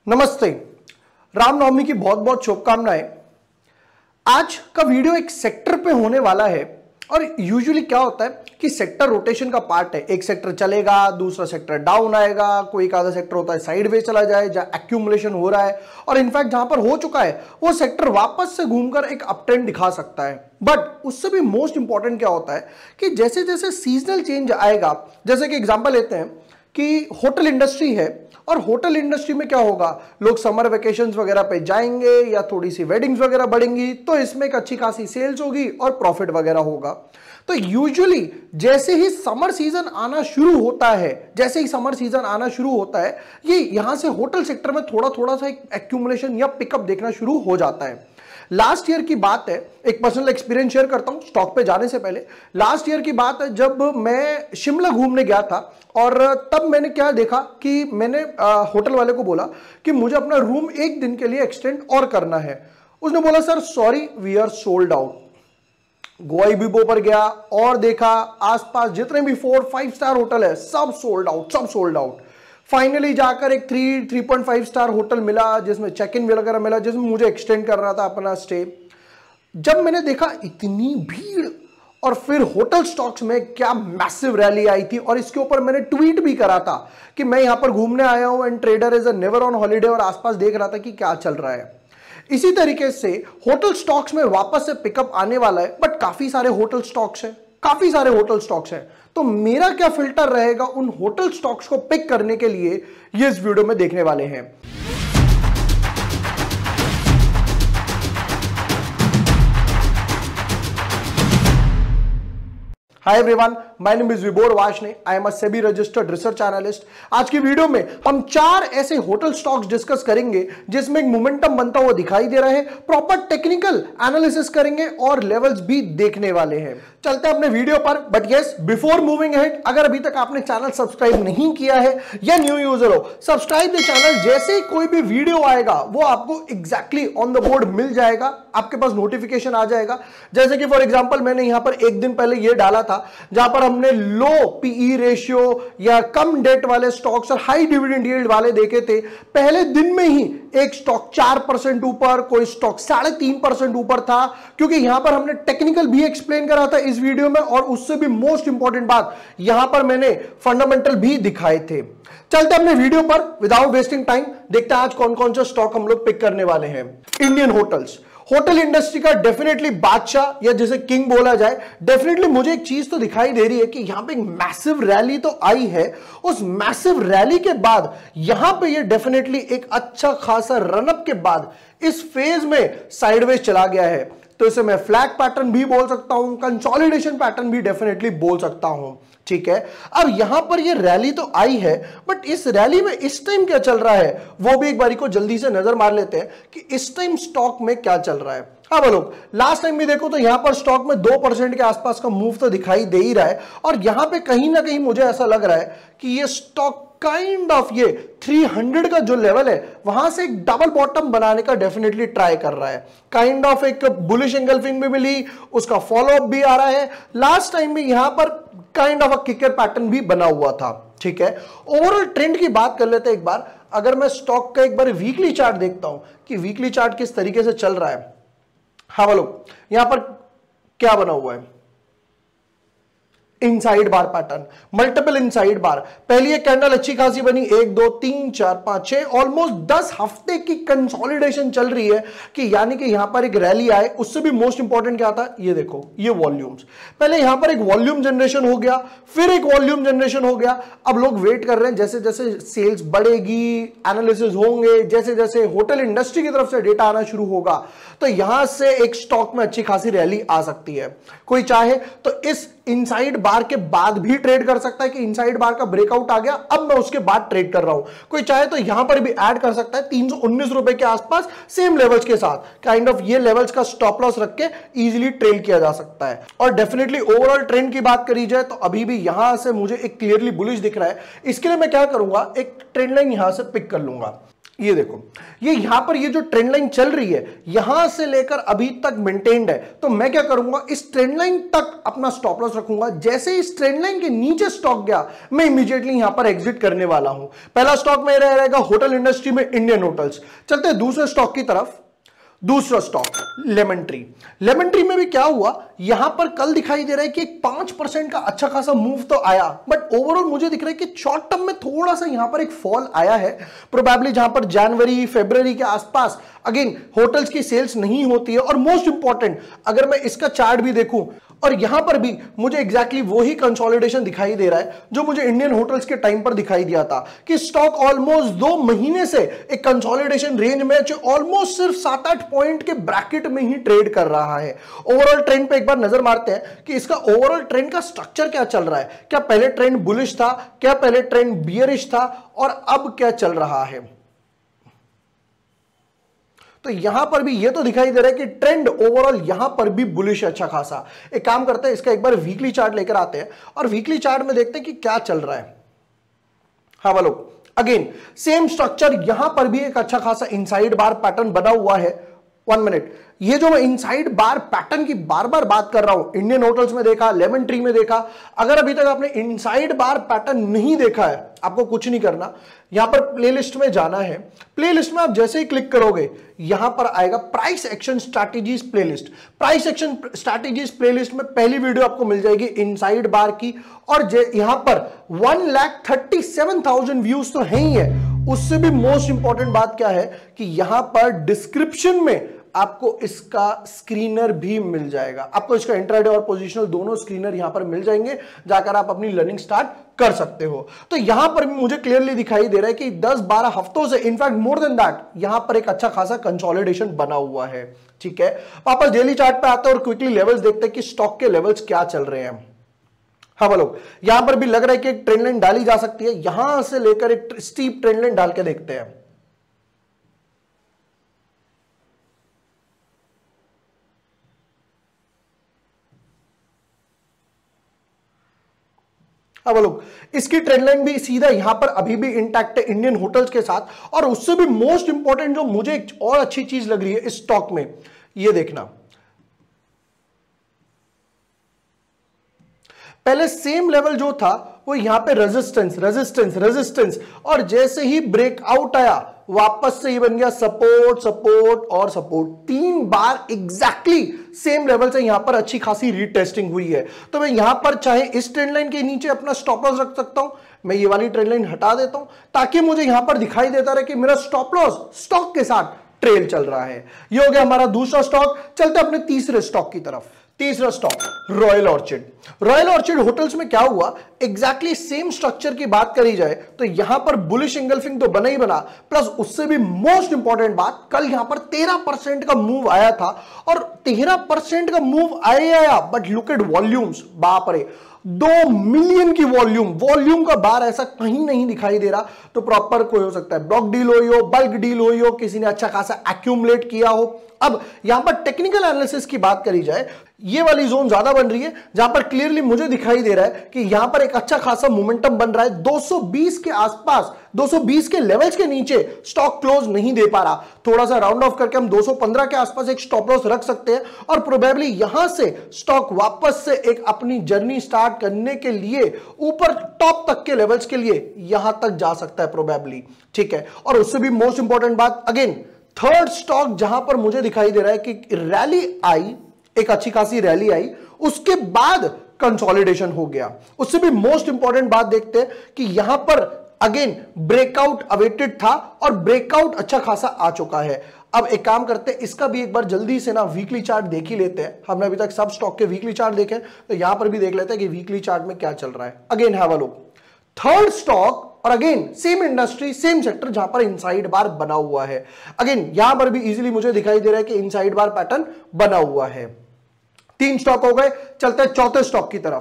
नमस्ते। रामनवमी की बहुत बहुत शुभकामनाएं। आज का वीडियो एक सेक्टर पे होने वाला है और यूजुअली क्या होता है कि सेक्टर रोटेशन का पार्ट है। एक सेक्टर चलेगा, दूसरा सेक्टर डाउन आएगा, कोई एक आधा सेक्टर होता है साइडवेज चला जाए जहां एक्यूमुलेशन हो रहा है और इनफैक्ट जहां पर हो चुका है वो सेक्टर वापस से घूमकर एक अप ट्रेंड दिखा सकता है। बट उससे भी मोस्ट इंपॉर्टेंट क्या होता है कि जैसे जैसे सीजनल चेंज आएगा, जैसे कि एग्जांपल लेते हैं कि होटल इंडस्ट्री है और होटल इंडस्ट्री में क्या होगा, लोग समर वेकेशंस वगैरह पे जाएंगे या थोड़ी सी वेडिंग्स वगैरह बढ़ेंगी तो इसमें एक अच्छी खासी सेल्स होगी और प्रॉफिट वगैरह होगा। तो यूजुअली जैसे ही समर सीजन आना शुरू होता है ये यहां से होटल सेक्टर में थोड़ा थोड़ा सा एक एक्यूमुलेशन या पिकअप देखना शुरू हो जाता है। लास्ट ईयर की बात है, एक पर्सनल एक्सपीरियंस शेयर करता हूं स्टॉक पे जाने से पहले। लास्ट ईयर की बात है जब मैं शिमला घूमने गया था और तब मैंने क्या देखा कि मैंने होटल वाले को बोला कि मुझे अपना रूम एक दिन के लिए एक्सटेंड और करना है। उसने बोला sir sorry we are sold out. गोवाई बीबो पर गया और देखा आसपास जितने भी 4-5 स्टार होटल है सब सोल्ड आउट। फाइनली जाकर एक 3.5 स्टार होटल मिला जिसमें चेक इन वगैरह मिला, जिसमें मुझे एक्सटेंड करना था अपना स्टे। जब मैंने देखा इतनी भीड़ और फिर होटल स्टॉक्स में क्या मैसिव रैली आई थी और इसके ऊपर मैंने ट्वीट भी करा था कि मैं यहां पर घूमने आया हूं and trader is a never on holiday और आसपास देख रहा था कि क्या चल रहा है। इसी तरीके से होटल स्टॉक्स में वापस से पिकअप आने वाला है, बट काफी सारे होटल स्टॉक्स हैं। तो मेरा क्या फिल्टर रहेगा उन होटल स्टॉक्स को पिक करने के लिए, ये इस वीडियो में देखने वाले हैं। Hi everyone, my name is Vibhor Washne, I am a SEBI registered research analyst. आज की वीडियो में हम 4 ऐसे होटल स्टॉक्स डिस्कस करेंगे जिसमें एक मोमेंटम बनता हुआ दिखाई दे रहा है। प्रॉपर टेक्निकल एनालिसिस करेंगे और लेवल्स भी देखने वाले हैं। चलते हैं अपने वीडियो पर, but yes before moving ahead, अगर अभी तक आपने चैनल सब्सक्राइब नहीं किया है या न्यू यूजर हो, सब्सक्राइब द चैनल। जैसे ही कोई भी वीडियो आएगा वो आपको एग्जैक्टली ऑन द बोर्ड मिल जाएगा, आपके पास नोटिफिकेशन आ जाएगा। जैसे कि फॉर एग्जांपल मैंने यहां पर एक दिन पहले ये डाला था जहां पर हमने लो पीई रेशियो या कम डेट वाले स्टॉक्स और हाई डिविडेंड यील्ड वाले देखे थे। पहले दिन में ही एक स्टॉक 4% ऊपर, कोई स्टॉक 3.5% ऊपर था, क्योंकि यहां पर हमने टेक्निकल भी एक्सप्लेन करा था इस वीडियो में और उससे भी मोस्ट इंपॉर्टेंट बात यहां पर मैंने फंडामेंटल भी दिखाए थे। चलते अपने वीडियो पर विदाउट वेस्टिंग टाइम, देखते हैं आज कौन कौन से स्टॉक हम लोग पिक करने वाले हैं। इंडियन होटल्स, होटल इंडस्ट्री का डेफिनेटली बादशाह या जिसे किंग बोला जाए। डेफिनेटली मुझे एक चीज तो दिखाई दे रही है कि यहां पे एक मैसिव रैली तो आई है। उस मैसिव रैली के बाद यहां पे ये डेफिनेटली एक अच्छा खासा रनअप के बाद इस फेज में साइडवेज चला गया है। तो इसे मैं फ्लैग पैटर्न भी बोल सकता हूं, कंसोलिडेशन पैटर्न भी डेफिनेटली बोल सकता हूं। ठीक है, अब यहां पर ये रैली तो आई है, बट इस रैली में इस टाइम क्या चल रहा है वो भी एक बारी को जल्दी से नजर मार लेते हैं कि इस टाइम स्टॉक में क्या चल रहा है। अब लोग लास्ट टाइम भी देखो तो यहां पर स्टॉक में 2% के आसपास का मूव तो दिखाई दे ही रहा है और यहां पे कहीं ना कहीं मुझे ऐसा लग रहा है कि ये स्टॉक काइंड ऑफ ये 300 का जो लेवल है वहां से एक डबल बॉटम बनाने का डेफिनेटली ट्राई कर रहा है। काइंड ऑफ एक बुलिश एंगल्फिंग भी मिली, उसका फॉलोअप भी आ रहा है। लास्ट टाइम भी यहां पर kind of a kicker pattern भी बना हुआ था। ठीक है, ओवरऑल ट्रेंड की बात कर लेते हैं एक बार। अगर मैं स्टॉक का एक बार वीकली चार्ट देखता हूं कि वीकली चार्ट किस तरीके से चल रहा है। हाँ बोलो, यहां पर क्या बना हुआ है, inside bar pattern, multiple inside bar. पहली एक कैंडल अच्छी खासी बनी, 1 2 3 4 5 6 ऑलमोस्ट 10 हफ्ते की कंसोलिडेशन चल रही है कि यानी कि यहां पर एक रैली आए। उससे भी मोस्ट इंपॉर्टेंट क्या था, ये देखो ये वॉल्यूम्स। पहले यहां पर एक वॉल्यूम जनरेशन हो गया, फिर एक वॉल्यूम जनरेशन हो गया। अब लोग वेट कर रहे हैं जैसे जैसे सेल्स बढ़ेगी, एनालिसिस होंगे, जैसे जैसे होटल इंडस्ट्री की तरफ से डेटा आना शुरू होगा तो यहां से एक स्टॉक में अच्छी खासी रैली आ सकती है। कोई चाहे तो इस इनसाइड बार के बाद भी ट्रेड कर सकता है कि इनसाइड बार का ब्रेकआउट आ गया, अब मैं उसके बाद ट्रेड कर रहा हूं। कोई चाहे तो यहां पर भी ऐड कर सकता है 319 रुपए के आसपास सेम लेवल्स के साथ। काइंड ऑफ ये लेवल्स का स्टॉप लॉस रख के इजीली ट्रेड किया जा सकता है। और डेफिनेटली ओवरऑल ट्रेंड की बात करी जाए तो अभी भी यहां से मुझे एक क्लियरली बुलिश दिख रहा है। इसके लिए मैं क्या करूंगा, एक ट्रेंड लाइन यहां से पिक कर लूंगा। ये देखो, ये यहां पर ये जो ट्रेंड लाइन चल रही है यहां से लेकर अभी तक मेंटेन्ड है, तो मैं क्या करूंगा, इस ट्रेंड लाइन तक अपना स्टॉप लॉस रखूंगा। जैसे इस ट्रेंड लाइन के नीचे स्टॉक गया, मैं इमीडिएटली यहां पर एग्जिट करने वाला हूं। पहला स्टॉक मेरा रहेगा होटल इंडस्ट्री में इंडियन होटल्स। चलते हैं दूसरे स्टॉक की तरफ। दूसरा stock Lemon Tree. Lemon Tree में भी क्या हुआ, यहां पर कल दिखाई दे रहा है कि 5% का अच्छा खासा मूव तो आया, बट ओवरऑल मुझे दिख रहा है कि शॉर्ट टर्म में थोड़ा सा यहां पर एक फॉल आया है। प्रोबेबली जहां पर जनवरी फरवरी के आसपास अगेन होटल्स की सेल्स नहीं होती है। और मोस्ट इंपॉर्टेंट, अगर मैं इसका चार्ट भी देखूं और यहां पर भी मुझे एग्जैक्टली वही कंसोलिडेशन दिखाई दे रहा है जो मुझे इंडियन होटल्स के टाइम पर दिखाई दिया था कि स्टॉक ऑलमोस्ट 2 महीने से एक कंसोलिडेशन रेंज में ऑलमोस्ट सिर्फ 7-8 पॉइंट के ब्रैकेट में ही ट्रेड कर रहा है। ओवरऑल ट्रेंड पे एक बार नजर मारते हैं कि इसका ओवरऑल ट्रेंड का स्ट्रक्चर क्या चल रहा है। क्या पहले ट्रेंड बुलिश था, क्या पहले ट्रेंड बियरिश था, और अब क्या चल रहा है। तो यहां पर भी ये तो दिखाई दे रहा है कि ट्रेंड ओवरऑल यहां पर भी बुलिश है अच्छा खासा। एक काम करते हैं, इसका एक बार वीकली चार्ट लेकर आते हैं और वीकली चार्ट में देखते हैं कि क्या चल रहा है। हाँ बोलो, अगेन सेम स्ट्रक्चर, यहां पर भी एक अच्छा खासा इनसाइड बार पैटर्न बना हुआ है। 1 मिनट, ये जो मैं इनसाइड बार पैटर्न की बार बार बात कर रहा हूं, इंडियन होटल्स में देखा, लेमन ट्री में देखा। अगर अभी तक आपने इनसाइड बार पैटर्न नहीं देखा है, आपको कुछ नहीं करना, यहां पर प्लेलिस्ट में जाना है। प्लेलिस्ट में आप जैसे ही क्लिक करोगे यहां पर आएगा price action strategies playlist. Price action strategies playlist में पहली वीडियो आपको मिल जाएगी इनसाइड बार की, और यहां पर 1,37,000 व्यूज तो है ही है। उससे भी मोस्ट इंपॉर्टेंट बात क्या है कि यहां पर डिस्क्रिप्शन में आपको इसका स्क्रीनर भी मिल जाएगा। आपको इसका इंट्राडे और पोजिशनल दोनों स्क्रीनर यहां पर मिल जाएंगे, जाकर आप अपनी लर्निंग स्टार्ट कर सकते हो। तो यहां पर भी मुझे क्लियरली दिखाई दे रहा है कि 10-12 हफ्तों से, इनफैक्ट मोर देन दैट, यहां पर एक अच्छा खासा कंसोलिडेशन बना हुआ है। ठीक है, वापस डेली चार्ट पे आते हैं और क्विकली लेवल्स देखते हैं कि स्टॉक के लेवल्स क्या चल रहे हैं। हाँ बोलो, यहां पर भी लग रहा है कि एक ट्रेंड लाइन डाली जा सकती है, यहां से लेकर एक स्टीप ट्रेंड लाइन डाल के देखते हैं। अब लोग, इसकी ट्रेंड लाइन भी सीधा यहां पर अभी भी इंटैक्ट है इंडियन होटल्स के साथ। और उससे भी मोस्ट इंपॉर्टेंट जो मुझे एक और अच्छी चीज लग रही है इस स्टॉक में, ये देखना, पहले सेम लेवल जो था वो यहां पे रेजिस्टेंस रेजिस्टेंस रेजिस्टेंस, और जैसे ही ब्रेकआउट आया वापस से ये बन गया सपोर्ट सपोर्ट और सपोर्ट। 3 बार एग्जैक्टली सेम लेवल से यहां पर अच्छी खासी रीटेस्टिंग हुई है। तो मैं यहां पर चाहे इस ट्रेंड लाइन के नीचे अपना स्टॉप लॉस रख सकता हूं, मैं ये वाली ट्रेंड लाइन हटा देता हूं ताकि मुझे यहां पर दिखाई देता रहे कि मेरा स्टॉप लॉस स्टॉक के साथ ट्रेल चल रहा है। ये हो गया हमारा दूसरा स्टॉक। चलते अपने तीसरे स्टॉक की तरफ। तीसरा stock Royal Orchid. Royal Orchid hotels में क्या हुआ, एग्जैक्टली सेम स्ट्रक्चर की बात करी जाए तो यहां पर बुलिश इंगल्फिंग तो बना ही बना, प्लस उससे भी मोस्ट इंपॉर्टेंट बात, कल यहां पर 13% का मूव आया था। और 13% का मूव आया, बट लुक एट वॉल्यूम्स, बाप रे, 2 मिलियन की वॉल्यूम का बार ऐसा कहीं नहीं दिखाई दे रहा। तो प्रॉपर कोई हो सकता है ब्लॉक डील हुई हो, बल्क डील हुई हो, किसी ने अच्छा खासा एक्यूमुलेट किया हो। अब यहां पर टेक्निकल एनालिसिस की बात करी जाए, ये वाली जोन ज्यादा बन रही है जहां पर क्लियरली मुझे दिखाई दे रहा है कि यहां पर एक अच्छा खासा मोमेंटम बन रहा है। 220 के आसपास, 220 के लेवल्स के नीचे स्टॉक क्लोज नहीं दे पा रहा। थोड़ा सा राउंड ऑफ करके हम 215 के आसपास एक स्टॉप लॉस रख सकते हैं और प्रोबेबली यहां से स्टॉक वापस से एक अपनी जर्नी स्टार्ट करने के लिए ऊपर टॉप तक के लेवल्स के लिए यहां तक जा सकता है प्रोबेबली। ठीक है, और उससे भी मोस्ट इंपॉर्टेंट बात, अगेन थर्ड स्टॉक जहां पर मुझे दिखाई दे रहा है कि रैली आई, एक अच्छी खासी रैली आई, उसके बाद कंसोलिडेशन हो गया। उससे भी मोस्ट इंपॉर्टेंट बात देखते हैं कि यहां पर अगेन ब्रेकआउट अवेटेड था और ब्रेकआउट अच्छा खासा आ चुका है। अब एक काम करते हैं, इसका भी एक बार जल्दी से ना वीकली चार्ट देख ही लेते हैं। हमने अभी तक सब स्टॉक के वीकली चार्ट देखे, तो यहां पर भी देख लेते हैं कि वीकली चार्ट में क्या चल रहा है। Again have a look, third stock और again same industry same sector जहां पर इनसाइड बार बना हुआ है। अगेन यहां पर भी इजीली मुझे दिखाई दे रहा है कि इनसाइड बार पैटर्न बना हुआ है। 3 स्टॉक हो गए। चलते हैं चौथे स्टॉक की तरफ।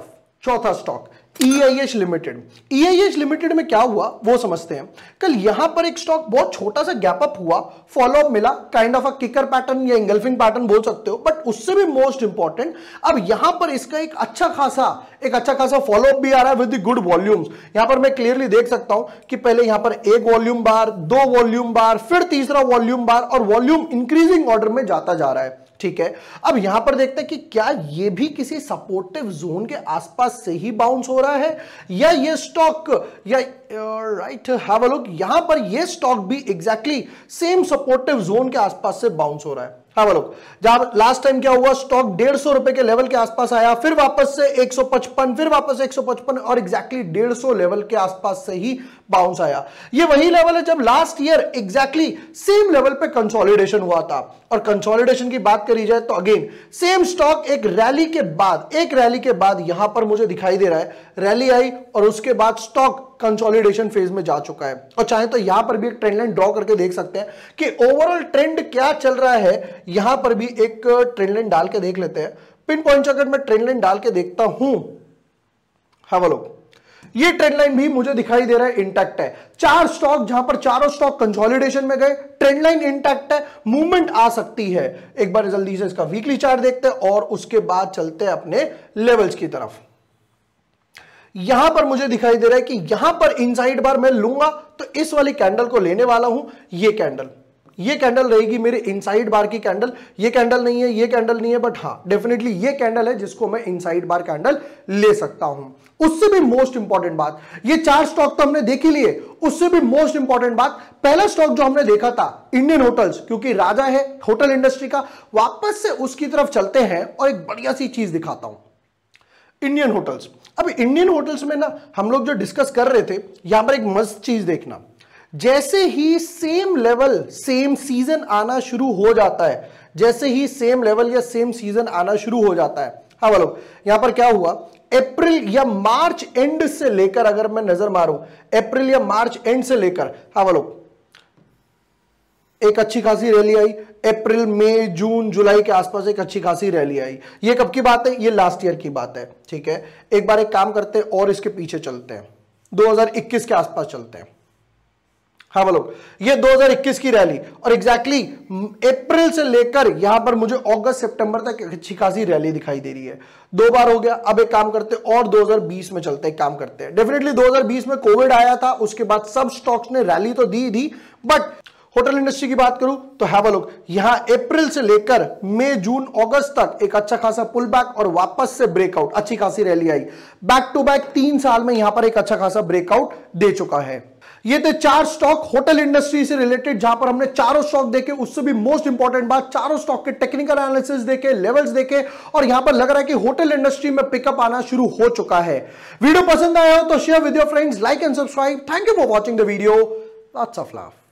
चौथा stock EIH limited. EIH limited में क्या हुआ वो समझते हैं। कल यहां पर एक स्टॉक बहुत छोटा सा गैप अप हुआ, फॉलो अप मिला, kind of a kicker pattern या इंगल्फिंग पैटर्न बोल सकते हो, बट उससे भी मोस्ट इंपॉर्टेंट अब यहां पर इसका एक अच्छा खासा फॉलो अप भी आ रहा है विद द गुड वॉल्यूम्स। यहां पर मैं क्लियरली देख सकता हूं कि पहले यहां पर एक वॉल्यूम बार, दो वॉल्यूम बार, फिर तीसरा वॉल्यूम बार और वॉल्यूम इंक्रीजिंग ऑर्डर में जाता जा रहा है। ठीक है, अब यहां पर देखते हैं कि क्या यह भी किसी सपोर्टिव जोन के आसपास से ही बाउंस हो रहा है या ये स्टॉक या राइट हैव अ लुक, यहां पर ये स्टॉक भी एग्जैक्टली सेम सपोर्टिव जोन के आसपास से बाउंस हो रहा है। हैव अ लुक, जहां लास्ट टाइम क्या हुआ, स्टॉक 150 रुपए के लेवल के आसपास आया, फिर वापस से 155, फिर वापस 155 और एग्जैक्टली 150 लेवल के आसपास से ही बाउंस आया। ये वही लेवल है जब last year exactly same level पे कंसोलिडेशन हुआ था। और कंसोलिडेशन की बात करी जाए तो अगेन सेम स्टॉक एक रैली के बाद यहां पर मुझे दिखाई दे रहा है, रैली आई और उसके बाद स्टॉक कंसोलिडेशन फेज में जा चुका है। और चाहे तो यहां पर भी एक ट्रेंड लाइन ड्रॉ करके देख सकते हैं कि ओवरऑल ट्रेंड क्या चल रहा है। यहां पर भी एक ट्रेंड लाइन डाल के देख लेते हैं। पिन पॉइंट अगर मैं ट्रेंड लाइन डाल के देखता हूं, हैव अ लुक, ये ट्रेंड लाइन भी मुझे दिखाई दे रहा है इंटैक्ट है। चार स्टॉक जहां पर चारों स्टॉक कंसोलिडेशन में गए, ट्रेंड लाइन इंटैक्ट है, मूवमेंट आ सकती है। एक बार जल्दी से इसका वीकली चार्ट देखते हैं और उसके बाद चलते हैं अपने लेवल्स की तरफ। यहां पर मुझे दिखाई दे रहा है कि यहां पर इनसाइड बार मैं लूंगा तो इस वाली कैंडल को लेने वाला हूं। ये कैंडल रहेगी मेरे इनसाइड बार की कैंडल। ये कैंडल नहीं है, ये कैंडल नहीं है, बट हां डेफिनेटली ये कैंडल है जिसको मैं इनसाइड बार कैंडल ले सकता हूं। उससे भी मोस्ट इंपॉर्टेंट बात, ये चार स्टॉक तो हमने देख ही लिए, उससे भी मोस्ट इंपॉर्टेंट बात, पहला स्टॉक जो हमने देखा था इंडियन होटल्स, क्योंकि राजा है होटल इंडस्ट्री का, वापस से उसकी तरफ चलते हैं और एक बढ़िया सी चीज दिखाता हूं, इंडियन होटल्स। अब इंडियन होटल्स में ना हम लोग जो डिस्कस कर रहे थे, यहां पर एक मस्त चीज देखना, जैसे ही सेम लेवल सेम सीजन आना शुरू हो जाता है, जैसे ही सेम लेवल या सेम सीजन आना शुरू हो जाता है, हाँ बोलो, यहां पर क्या हुआ, अप्रैल या मार्च एंड से लेकर अगर मैं नजर मारूं, अप्रैल या मार्च एंड से लेकर, हाँ बोलो, एक अच्छी खासी रैली आई, अप्रैल मई जून जुलाई के आसपास एक अच्छी खासी रैली आई। ये कब की बात है, ये लास्ट ईयर की बात है। ठीक है, एक बार एक काम करते हैं और इसके पीछे चलते हैं, 2021 के आसपास चलते हैं। हाँ बोलो, ये 2021 की रैली और एग्जैक्टली अप्रैल से लेकर यहां पर मुझे अगस्त सितंबर तक अच्छी खासी रैली दिखाई दे रही है। दो बार हो गया, अब एक काम करते हैं और 2020 में चलते हैं, काम करते हैं। डेफिनेटली 2020 में कोविड आया था, उसके बाद सब स्टॉक्स ने रैली तो दी, बट होटल इंडस्ट्री की बात करूं तो हैव अ लुक, यहां अप्रैल से लेकर मई जून अगस्त तक एक अच्छा खासा पुल बैक और वापस से ब्रेकआउट, अच्छी खासी रैली आई। बैक टू बैक 3 साल में यहां पर एक अच्छा खासा ब्रेकआउट दे चुका है। ये थे 4 स्टॉक होटल इंडस्ट्री से रिलेटेड, जहां पर हमने चारों स्टॉक देखे। उससे भी मोस्ट इंपॉर्टेंट बात, चारों स्टॉक के टेक्निकल एनालिसिस देखे, लेवल्स देखे और यहां पर लग रहा है कि होटल इंडस्ट्री में पिकअप आना शुरू हो चुका है। वीडियो पसंद आया हो तो share with your friends, like and subscribe. Thank you for watching the video, lots of love.